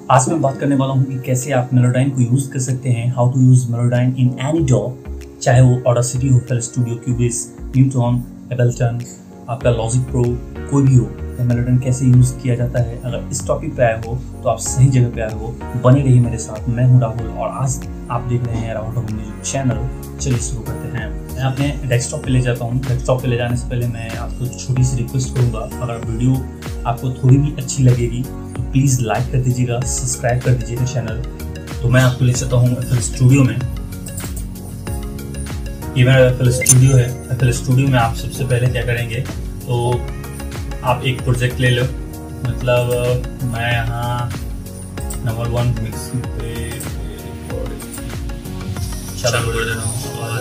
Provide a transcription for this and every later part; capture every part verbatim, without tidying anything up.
आज मैं बात करने वाला हूँ कि कैसे आप मेलोडाइन को यूज़ कर सकते हैं, how to use Melodyne in any डॉ, चाहे वो ऑडासिटी हो, F L studio, Cubase, Newton, Ableton, आपका लॉजिक प्रो, कोई भी हो, तो मेलोडाइन कैसे यूज़ किया जाता है। अगर इस टॉपिक पे आए हो तो आप सही जगह पे आए हो, बने रहिए मेरे साथ। मैं हूँ राहुल और आज आप देख रहे हैं राहुल म्यूजिक चैनल। चलिए शुरू करते हैं। मैं अपने डेस्कटॉप पे ले जाता हूँ। डेस्कटॉप पे ले जाने से पहले मैं आपको छोटी सी रिक्वेस्ट करूँगा, अगर वीडियो आपको थोड़ी भी अच्छी लगेगी तो प्लीज़ लाइक कर दीजिएगा, सब्सक्राइब कर दीजिएगा चैनल। तो मैं आपको ले जाता हूँ एफ एल स्टूडियो में। ये मेरा एफ एल स्टूडियो है। एफ एल स्टूडियो में आप सबसे पहले क्या करेंगे, तो आप एक प्रोजेक्ट ले लो। मतलब मैं यहाँ नंबर वन मिक्सिंग पे चालू कर दे रहा हूँ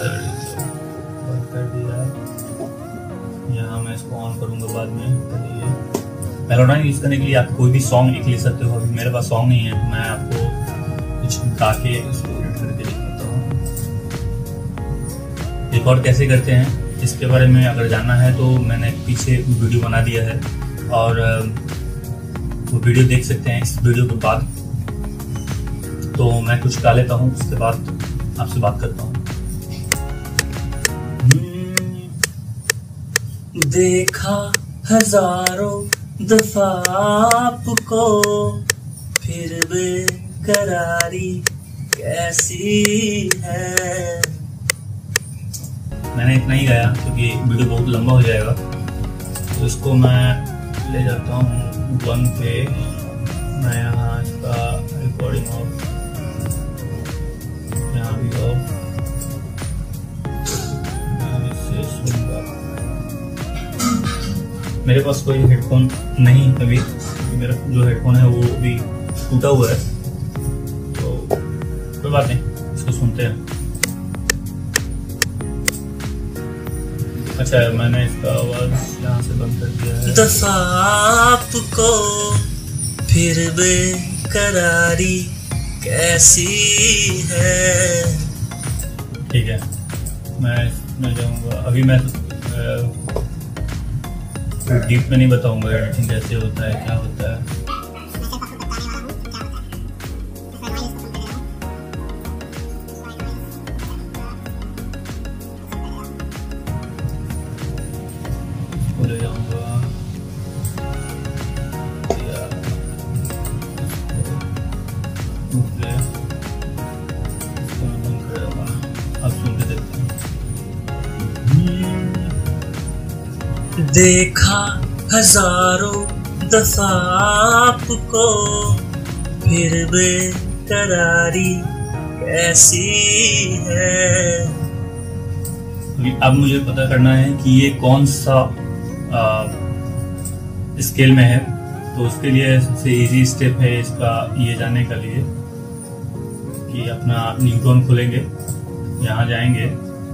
कर दिया। यहाँ मैं इसको ऑन करूँगा बाद में। मेलोडाइन यूज़ करने के लिए आप कोई भी सॉन्ग एक ले सकते हो। अभी मेरे पास सॉन्ग नहीं है, मैं आपको कुछ गा के इसको एडिट करके दिखाता हूँ। रिकॉर्ड कैसे करते हैं इसके बारे में अगर जानना है तो मैंने पीछे वीडियो बना दिया है और वो वीडियो देख सकते हैं इस वीडियो के बाद। तो मैं कुछ गा लेता हूँ, उसके बाद आपसे बात करता हूँ। देखा हजारों दफा आपको, फिर बेकरारी कैसी है। मैंने इतना ही गाया क्योंकि वीडियो बहुत लंबा हो जाएगा, तो इसको मैं ले जाता हूँ वन पे। मैं यहाँ इसका रिकॉर्डिंग ऑफ, यहाँ भी ऑफ, मैं इससे सुनूंगा। मेरे पास कोई हेडफोन नहीं अभी, मेरा जो हेडफोन है वो भी टूटा हुआ है, तो कोई बात नहीं, इसको सुनते हैं। अच्छा, मैंने इसका आवाज यहाँ से बंद कर दिया है। दफा आपको, फिर बेकरारी कैसी है। ठीक है, मैं मैं जाऊँगा अभी। मैं डीप में नहीं बताऊंगा एडिटिंग कैसे होता है, क्या होता है। ले जाऊंगा अब सुन के देखते हैं। देखा हजारों दफा आपको, फिर बेकरारी कैसी है। अब मुझे पता करना है कि ये कौन सा आ, स्केल में है, तो उसके लिए सबसे इजी स्टेप है इसका ये जानने के लिए कि अपना न्यूटन खोलेंगे, यहाँ जाएंगे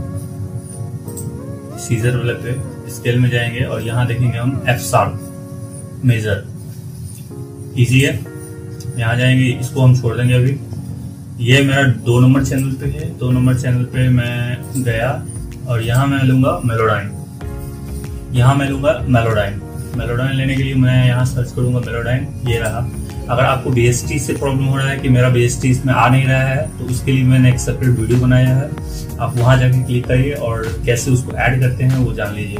सीजर वाले पे, स्केल में जाएंगे और यहाँ देखेंगे हम एफ शार्प मेजर। इजी है, यहाँ जाएंगे, इसको हम छोड़ देंगे अभी। ये मेरा दो नंबर चैनल पे है, दो नंबर चैनल पे मैं गया और यहाँ मैं लूंगा मेलोडाइन। यहाँ मैं लूंगा मेलोडाइन। मेलोडाइन लेने के लिए मैं यहाँ सर्च करूंगा मेलोडाइन, ये रहा। अगर आपको बी एस टी से प्रॉब्लम हो रहा है कि मेरा बी एस टी इसमें आ नहीं रहा है, तो उसके लिए मैंने एक सेपरेट वीडियो बनाया है, आप वहां जाके क्लिक करिए और कैसे उसको ऐड करते हैं वो जान लीजिए।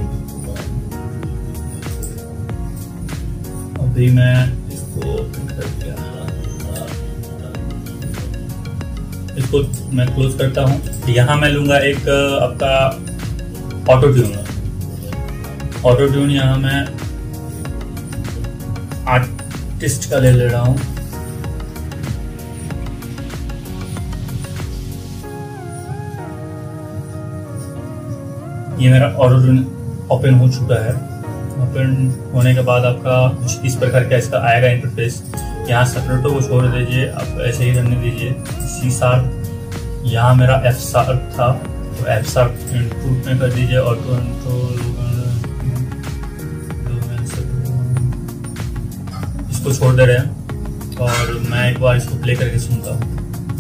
अभी मैं इसको कर दिया, इसको मैं क्लोज करता हूँ। यहाँ मैं लूंगा एक आपका ऑटो ट्यून। ऑटो ट्यून यहाँ मैं आर्टिस्ट का ले ले रहा हूँ। ये मेरा ऑटो ट्यून ओपन हो चुका है। ओपन होने के बाद आपका कुछ इस प्रकार का इसका आएगा इंटरफेस। यहाँ सेपरेटो को छोड़ दीजिए, आप ऐसे ही रहने दीजिए। सी शार्प, यहाँ मेरा एफ शार्प था, तो एफ शार्प इनपुट में कर दीजिए। ऑटो कंट्रोल इसको छोड़ दे रहे हैं और मैं एक बार इसको प्ले करके सुनता हूँ।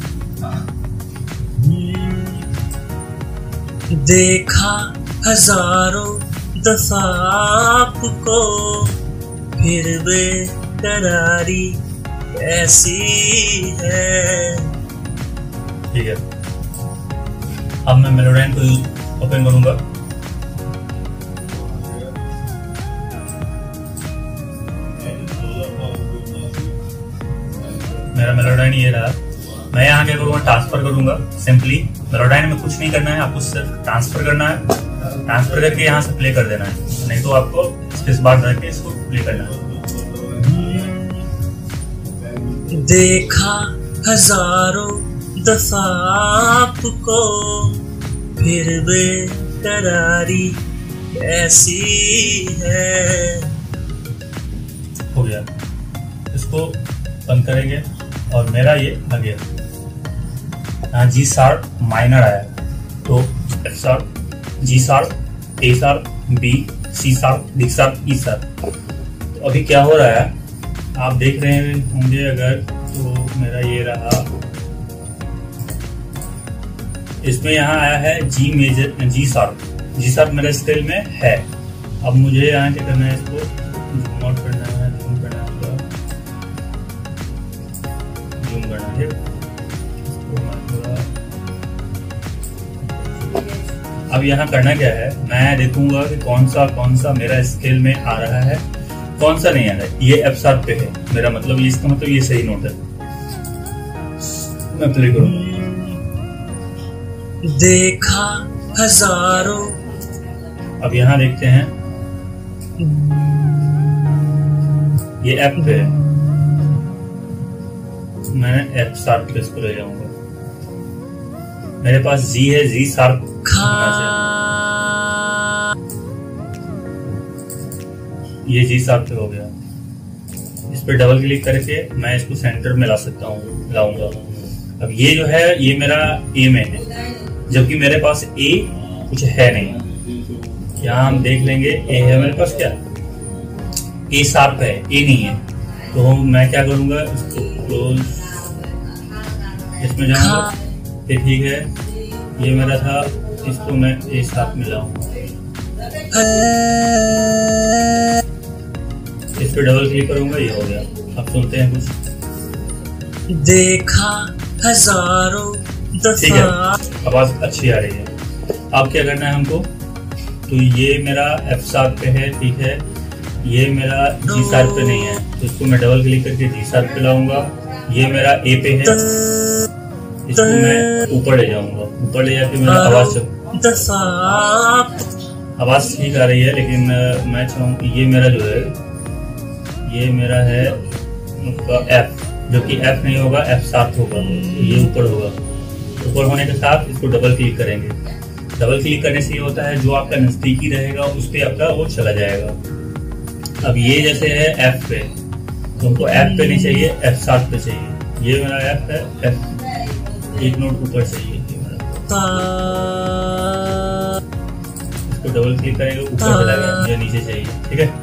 देखा हजारों दफा आपको, फिर बेकरारी कैसी है। ठीक है, अब मैं मेलोडाइन को ओपन करूंगा। मेरा मेलोडाइन ये रहा। मैं यहाँ क्या करूँगा, ट्रांसफर करूंगा। सिंपली मेलोडाइन में कुछ नहीं करना है, आपको सिर्फ ट्रांसफर करना है। ट्रांसफर करके यहाँ से प्ले कर देना है, नहीं तो आपको स्पेस बार रख के इसको प्ले करना है। देखा हजारों दफा आपको, फिर बेकरारी कैसी है। हो गया, इसको बंद करेंगे और मेरा ये आ गया। यहाँ जी शार्प माइनर आया, तो F sharp, G sharp, A sharp, B, C sharp, D sharp, E sharp. तो अभी क्या हो रहा है आप देख रहे होंगे अगर, तो मेरा ये रहा। इसमें यहाँ आया है G major, G sharp. G sharp मेरे स्केल में है। अब मुझे यहाँ क्या करना है, इसको जूम आउट करना है, जूम करना है, जूम करना है। अब यहाँ करना क्या है, मैं देखूंगा कि कौन सा कौन सा मेरा स्केल में आ रहा है, कौन सा नहीं आ रहा है। ये एफ शार्प पे है मेरा, मतलब ये, इसका मतलब ये सही नोट है। मैं प्ले करूंगा। देखा हजारों, अब यहाँ देखते हैं ये एफ पे है, मैं एफ शार्प पे इसको ले जाऊंगा। मेरे पास जी है, जी शार्प होना चाहिए। ये जी शार्प पे हो गया। इस पे डबल क्लिक करके मैं इसको सेंटर में ला सकता हूँ, लाऊंगा। अब ये जो है ये मेरा ए में है, जबकि मेरे पास ए कुछ है नहीं। यहाँ हम देख लेंगे ए है मेरे पास, क्या ए शार्प है, ए नहीं है। तो मैं क्या करूंगा, इसको क्लोज, इसमें जाऊंगा। ये ठीक है, ये मेरा था, इसको मैं ए शार्प में लाऊंगा। इस पे डबल क्लिक करूंगा, ये हो गया। अब सुनते हैं कुछ। देखा हजारों ठीक है, आवाज अच्छी आ रही है। अब क्या करना है हमको, तो ये मेरा एफ शार्प पे है, ठीक है। ये मेरा जी शार्प पे नहीं है, तो इसको मैं डबल क्लिक करके जी शार्प पे लाऊंगा। ये मेरा ए पे है, इसको मैं ऊपर ले जाऊंगा। ऊपर ले जाके मेरा आवाज आवाज ठीक आ रही है, लेकिन मैं चाहूँ ये मेरा जो है, ये मेरा है एफ, जो कि एफ नहीं होगा, एफ शार्प होगा। ये ऊपर होगा। ऊपर होने के साथ इसको डबल क्लिक करेंगे। डबल क्लिक करने से ये होता है, जो आपका नजदीकी रहेगा उस पे आपका वो चला जाएगा। अब ये जैसे है एफ पे, तो हमको एफ पे नहीं चाहिए, एफ शार्प पे चाहिए। ये मेरा एफ है, एफ एक नोट ऊपर चाहिए। इसको डबल क्लिक करेंगे, ऊपर चला गया, मुझे नीचे चाहिए। ठीक है,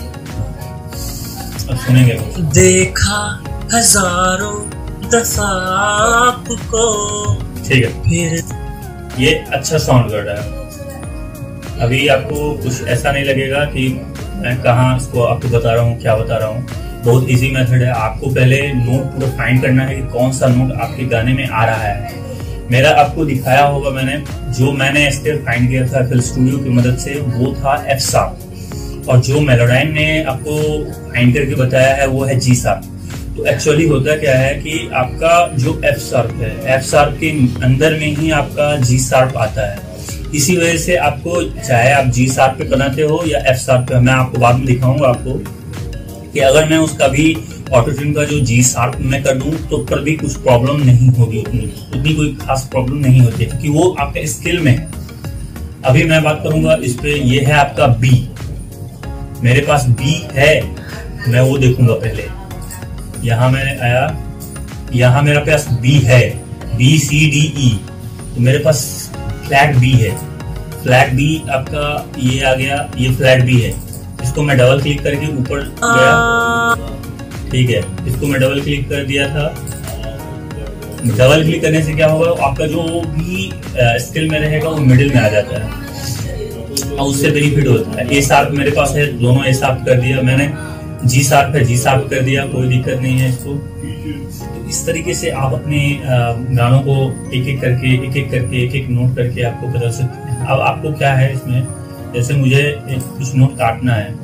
अब सुनेंगे। देखा हजारों दफा आपको, ठीक है, फिर ये अच्छा साउंड कर रहा है। अभी आपको कुछ ऐसा नहीं लगेगा कि मैं कहाँ इसको आपको बता रहा हूँ, क्या बता रहा हूँ। बहुत इजी मेथड है। आपको पहले नोट पूरा फाइंड करना है कि कौन सा नोट आपके गाने में आ रहा है। मेरा आपको दिखाया होगा मैंने, जो मैंने स्केल फाइंड किया था एफ एल स्टूडियो की मदद से, वो था एफ शार्प, और जो मेलोडाइन ने आपको फाइंड करके बताया है वो है जी शार्प। तो एक्चुअली होता क्या है कि आपका जो एफ शार्प है, एफ शार्प के अंदर में ही आपका जी शार्प आता है। इसी वजह से आपको, चाहे आप जी शार्प पे बनाते हो या एफ शार्प पे, मैं आपको बाद में दिखाऊंगा आपको कि अगर मैं उसका भी ऑटो ट्यून का जो जी शार्प में कर दूं तो पर भी कुछ प्रॉब्लम नहीं होगी, उतनी उतनी कोई खास प्रॉब्लम नहीं होती, क्योंकि वो आपके स्किल में है। अभी मैं बात करूंगा इस पे, ये है आपका बी, मेरे पास बी है, मैं वो देखूंगा पहले। यहाँ मैंने आया, यहाँ मेरे पास बी है, बी सी डी ई, तो मेरे पास फ्लैट बी है। फ्लैट बी आपका ये आ गया, ये फ्लैट बी है। इसको मैं डबल क्लिक करके ऊपर गया, ठीक है। इसको मैं डबल क्लिक कर दिया था। डबल क्लिक करने से क्या होगा, आपका जो भी स्किल में रहेगा वो मिडिल में आ जाता है और उससे बेनिफिट होता है। ए शार्प मेरे पास है, दोनों ए शार्प कर दिया मैंने। जी शार्प है, जी शार्प कर दिया, कोई दिक्कत नहीं है इसको। तो इस तरीके से आप अपने गानों को एक एक करके एक एक करके एक एक नोट करके आपको बदल सकते हैं। अब आपको क्या है इसमें, जैसे मुझे कुछ नोट काटना है,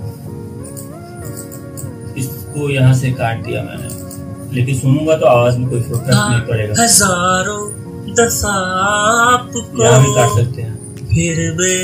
इसको यहाँ से काट दिया मैंने, लेकिन सुनूंगा तो आवाज में कोई फर्क नहीं पड़ेगा। हजारों दफा आपको यहाँ भी काट सकते हैं। फिर भी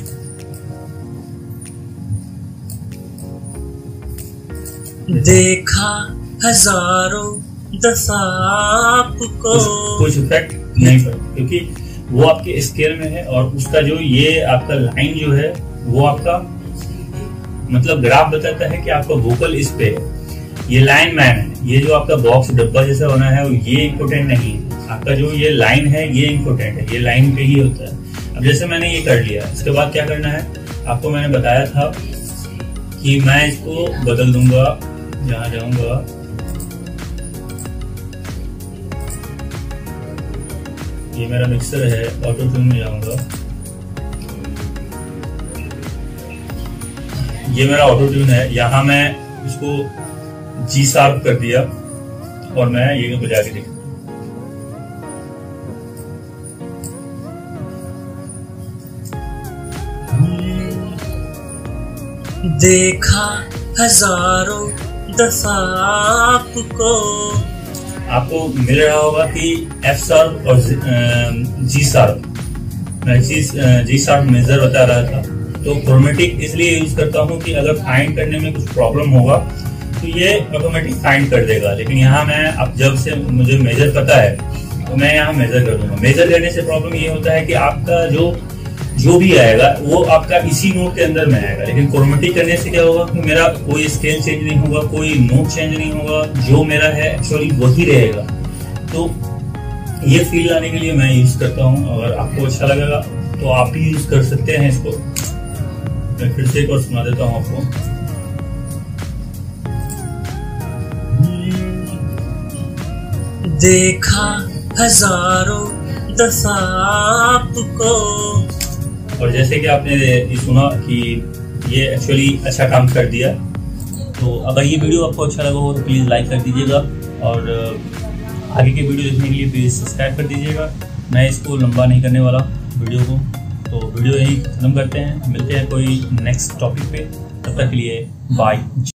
देखा हजारों दफा आपको, कुछ इफेक्ट नहीं पड़ेगा क्योंकि वो आपके स्केल में है, और उसका जो ये आपका लाइन जो है वो आपका मतलब ग्राफ बताता है कि आपका वोकल इस पे है, ये लाइन मैन है। ये जो आपका बॉक्स डब्बा जैसा बना है ये इम्पोर्टेंट नहीं है, आपका जो ये लाइन है ये इम्पोर्टेंट है, ये लाइन पे ही होता है। अब जैसे मैंने ये कर लिया, इसके बाद क्या करना है आपको मैंने बताया था कि मैं इसको बदल दूंगा। जहां जाऊंगा ये मेरा मिक्सर है, ऑटो ट्यून में जाऊंगा, ये मेरा ऑटो ट्यून है, यहाँ मैं इसको जी शार्प कर दिया और मैं ये बजा के देखता हूँ। देखा हजारों दफा आपको, आपको मिल रहा होगा कि एफ शार्प और जी शार्प, मैं जी जी शार्प मेजर बता रहा था। तो क्रोमेटिक इसलिए यूज करता हूँ कि अगर फाइंड करने में कुछ प्रॉब्लम होगा तो ये ऑटोमेटिक फाइंड कर देगा, लेकिन यहाँ मैं अब जब से मुझे मेजर पता है तो मैं यहाँ मेजर कर दूंगा। मेजर करने से प्रॉब्लम ये होता है कि आपका जो जो भी आएगा वो आपका इसी नोट के अंदर में आएगा, लेकिन क्रोमेटिक करने से क्या होगा कि मेरा कोई स्केल चेंज नहीं होगा, कोई नोट चेंज नहीं होगा, जो मेरा है एक्चुअली वही रहेगा। तो ये फील लाने के लिए मैं यूज करता हूँ। अगर आपको अच्छा लगेगा तो आप भी यूज कर सकते हैं इसको। मैं फिर से एक और सुना देता हूँ आपको। देखा हजारों दफा आपको, और जैसे कि आपने ये सुना कि ये एक्चुअली अच्छा काम कर दिया। तो अगर ये वीडियो आपको अच्छा लगा हो तो प्लीज़ लाइक कर दीजिएगा, और आगे के वीडियो देखने के लिए प्लीज़ सब्सक्राइब कर दीजिएगा। मैं इसको लंबा नहीं करने वाला वीडियो को, तो वीडियो यहीं ख़त्म करते हैं। मिलते हैं कोई नेक्स्ट टॉपिक पे, तब तक के लिए बाय।